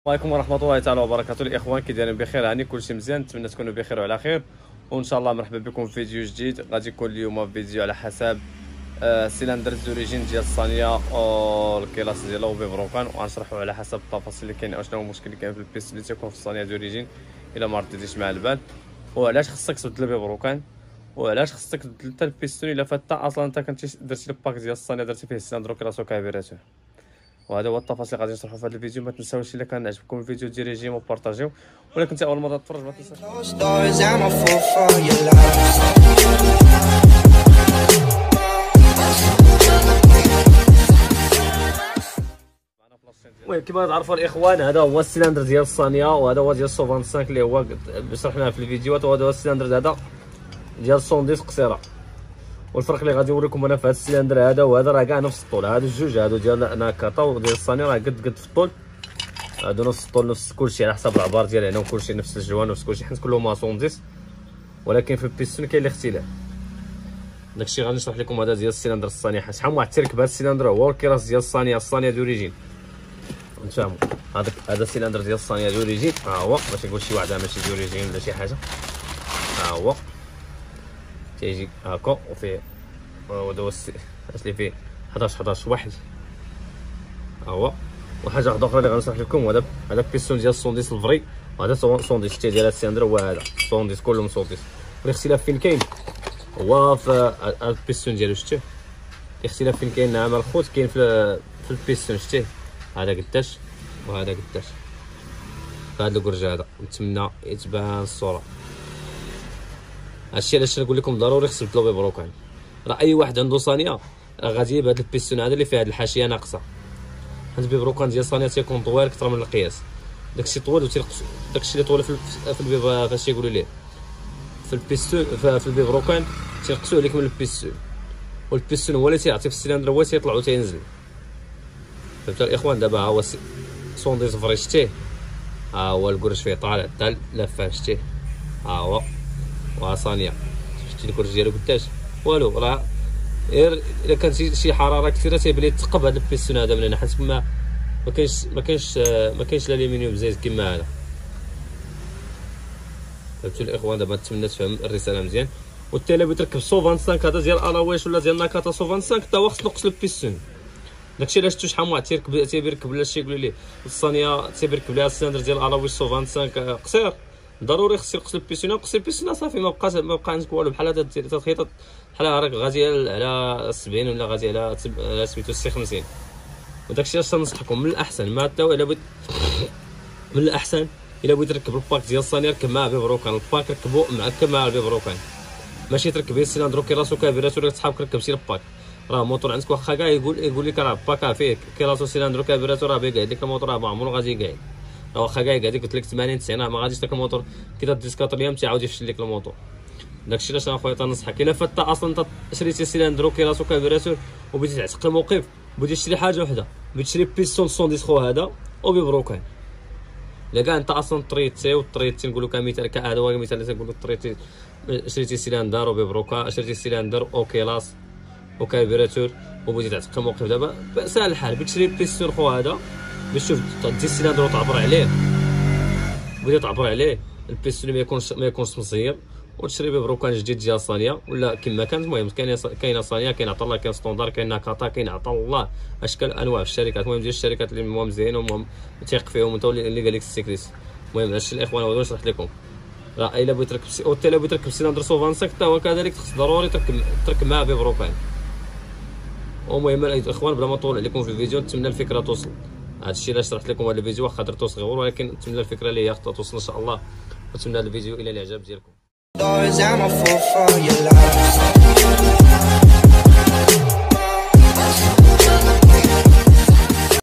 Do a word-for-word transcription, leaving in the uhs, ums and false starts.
عليكم ورحمة الله تعالى وبركاته. الإخوان كي دايرين بخير؟ هاني كلشي مزيان، نتمنى تكونوا بخير وعلى خير. وإن شاء الله مرحبا بكم في فيديو جديد. غادي يكون اليوم فيديو على حساب آه سيلندر زوريجين ديال الصانية الكلاس ديالو ببروكان، وغنشرحوا على حسب التفاصيل اللي كاين، شنو هو المشكل اللي كاين في البيست اللي تيكون في الصانية زوريجين إلا ما رديتيش مع البال، وعلاش خصك تبدل ببروكان، وعلاش خصك تبدل حتى البيستون الا فات اصلا انت كنتي درتي الباك ديال الصانية درتي فيه سيلندرو كراسو كابيراتور. وهذا هو التفاصيل غادي نشرحوا في هذا الفيديو. ما تنساوش الا كان عجبكم الفيديو ديري جيم وبارطاجيو، ولا كنتي اول مره تتفرج ما تنساش. المهم كما تعرفوا الاخوان، هذا هو السيلندر ديال الصانيه، وهذا هو ديال سو خمسة وعشرين اللي هو شرحناه في الفيديوهات، وهذا هو السيلندر هذا ديال مية وعشرين قصيره. والفرق اللي غادي نوريكم انا في هذا السيلندر هذا وهذا راه كاع نفس الطول. هادو الجوج هادو ديال ناكاتا وديال الصاني راه قد قد في الطول، هادو نفس الطول نفس كلشي على حسب العبار ديال هنا، وكلشي نفس الجوان نفس كلشي حيت كلهم مية وعشرين، ولكن في البيستون كاين الاختلاف. داكشي غادي نشرح لكم. هذا ديال السيلندر الصاني، شحال من واحد تيركب هذا السيلندر هو الكراس ديال الصانيه الصانيه دوريجين نفهموا. هذاك هذا السيلندر ديال الصانيه دوريجين ها هو، باش نقول شي واحد ماشي دوريجين ولا شي حاجه، ها هو تيجي هاكا وفيه هذا هو اش اللي فيه حداش حداش واحد ها هو. وحاجه واحده اخرى اللي غنشرح لكم، هذا هذا البيستون ديال مية وعشرين الفري، وهذا مية وعشرين حتى ديال هذا السيلندر هو هذا مية وعشرين كلهم مية وعشرين. والاختلاف فين كاين هو في البيستون ديالو، شتيه الاختلاف فين كاين مع الخوت كاين في في البيستون، شتيه هذا قداش وهذا قداش. هذا الكرج هذا نتمنى يتبان الصوره. هادشي علاش نقول لكم ضروري خصك تبدلو ببروكان. راه اي واحد عنده صانيه راه غادي يجيب هاد البيستون هذا اللي فيه هاد الحاشيه ناقصه، حيت ببروكان ديال الصانيه تيكون طويل اكثر من القياس. داكشي طويل وتينقص داكشي اللي طويل في في البيب فاش يقولوا ليه في البيستون في البيبروكان تينقصوا عليك من البيستون، والبيستون هو اللي تيعطي في السيلندر هو تيطلع وتينزل. فهمتوا الاخوان؟ دابا ها هو صوندي صفري، شتيه ها هو الكرش فيه طالع حتى لافان، شتيه ها هو وها صانيه، شفتي الكرش ديالو قداش والو. راه غير الا كانت شي حراره كثيره تيبان لي تثقب هذا البيستون هذا من هنا، حيت ما ما كاينش ما كاينش ما كاينش الالومنيوم زايد كما هذا. فهمتوا الاخوان؟ دابا نتمنى تفهم الرساله مزيان. والتالي بغيت تركب سو خمسة وعشرين هذا ديال الاويش ولا ديال ناكاتا سو خمسة وعشرين حتى هو خص نقص البيستون. داكشي علاش شفتو شحال من واحد تيركب تيركب ولا شي يقولوا ليه الصانيه تيركب ليها السيلندر ديال الاويش سو خمسة وعشرين قصير، ضروري خصك يقص البيستون. يقص البيستون صافي ما بقاش ما بقى عندك والو، بحال هذا تتخيط بحال راك غادي على سبعين ولا غادي على على سميتو ستة وخمسين. وداكشي علاش تنصحكم من الاحسن ما حتى الا بغيت من الاحسن الا بغيت تركب الباك ديال الصانيه ركب معاه ببروكان. الباك ركبو معكب مع البيبروكان، ماشي تركب غير السيلندرو كيراسو كابيراتور صحابك ركب سير الباك. راه الموتور عندك واخا كاع يقول يقول لك راه باكا فيه كيراسو سيلندرو كابيراتور راه بيقعد لك الموتور راه ما عمرو غادي يقعد. راه واخا كاع يقعد قلت لك ثمانين تسعين ما غاديش داك الموتور كي تديس كاتريام تيعاود يفشل لك الموتور. داكشي علاش انا خويا تنصحك الا فات اصلا انت شريتي سيلندرو كيراسو كابيراتور وبغيتي تعتق الموقف، بغيتي تشري حاجه وحده، بغيتي تشري بيستون مية وعشرين خو هذا وببروكان. الا كاع انت اصلا طريتي وطريتي نقولوا كمثال كهذا هو مثال تنقولوا طريتي شريتي سيلندر وببروكا، شريتي سيلندر او كيلاس وكابيراتور وبغيتي تعتق الموقف، دابا ساهل الحال بغيتي تشري بيستون خو هذا باش تشوف تدي السيلندر وتعبر عليه، بغيتي تعبر عليه البيستون ما يكونش ما يكونش مزير، وتشري ببروكان جديد ديال الصانيه ولا كما كانت. المهم كاينه كاينه صانيه، كاين عطا الله، كاين ستوندار، كاين ناكاتا، كاين عطا الله اشكال انواع في الشركات. المهم ديال الشركات اللي المهم مزيانين ومهم تيق فيهم انت اللي قال لك السيكريس. المهم هادشي الاخوان هو شرحت لكم. راه الا بغيت تركب او حتى الا بغيت تركب سيلندر سو خمسة وعشرين حتى هو كذلك خص ضروري تركب تركب معاه ببروكان. المهم الاخوان بلا ما نطول عليكم في الفيديو، نتمنى الفكره توصل. هادشي علاش شرحت لكم هذا الفيديو، واخا درتو صغير ولكن نتمنى الفكره اللي هي توصل ان شاء الله. ونتمنى هذا الفيديو الى الاعجاب ديالكم.